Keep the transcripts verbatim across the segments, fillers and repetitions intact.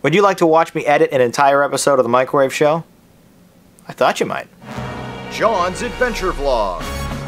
Would you like to watch me edit an entire episode of The Microwave Show? I thought you might. John's Adventure Vlog.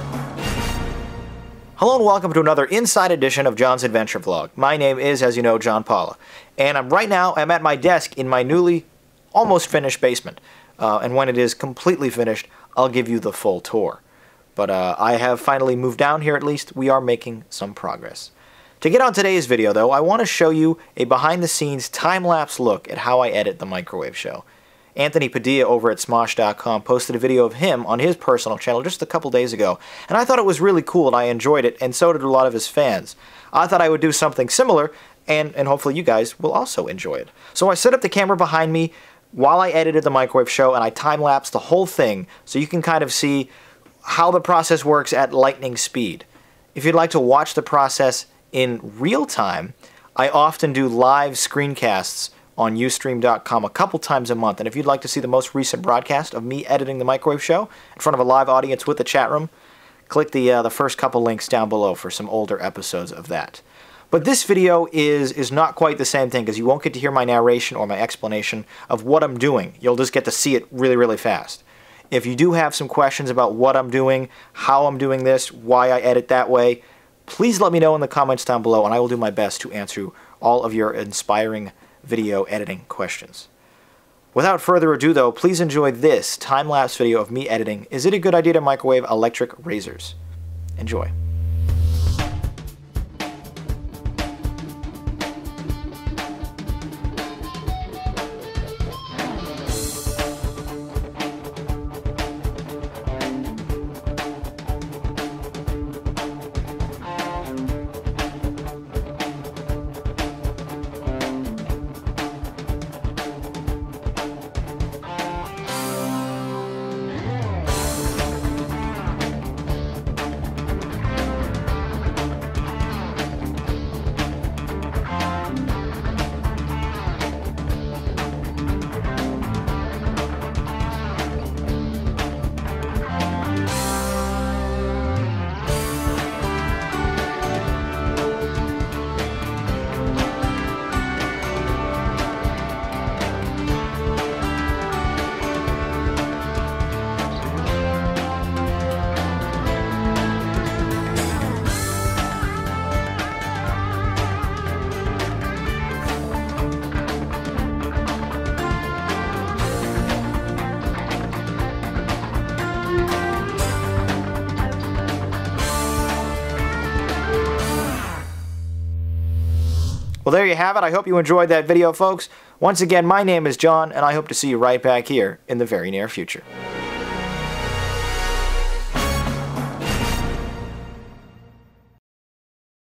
Hello and welcome to another inside edition of John's Adventure Vlog. My name is, as you know, John Paula. And I'm right now, I'm at my desk in my newly, almost finished basement. Uh, and when it is completely finished, I'll give you the full tour. But uh, I have finally moved down here at least. We are making some progress. To get on today's video, though, I want to show you a behind-the-scenes time-lapse look at how I edit The Microwave Show. Anthony Padilla over at Smosh dot com posted a video of him on his personal channel just a couple days ago, and I thought it was really cool and I enjoyed it, and so did a lot of his fans. I thought I would do something similar, and, and hopefully you guys will also enjoy it. So I set up the camera behind me while I edited The Microwave Show, and I time-lapsed the whole thing so you can kind of see how the process works at lightning speed. If you'd like to watch the process in real time, I often do live screencasts on Ustream dot com a couple times a month, and if you'd like to see the most recent broadcast of me editing The Microwave Show in front of a live audience with the chat room, click the, uh, the first couple links down below for some older episodes of that. But this video is, is not quite the same thing, because you won't get to hear my narration or my explanation of what I'm doing. You'll just get to see it really, really fast. If you do have some questions about what I'm doing, how I'm doing this, why I edit that way, please let me know in the comments down below, and I will do my best to answer all of your inspiring video editing questions. Without further ado, though, please enjoy this time-lapse video of me editing Is It a Good Idea to Microwave Electric Razors? Enjoy. Well, there you have it. I hope you enjoyed that video, folks. Once again, my name is John, and I hope to see you right back here in the very near future.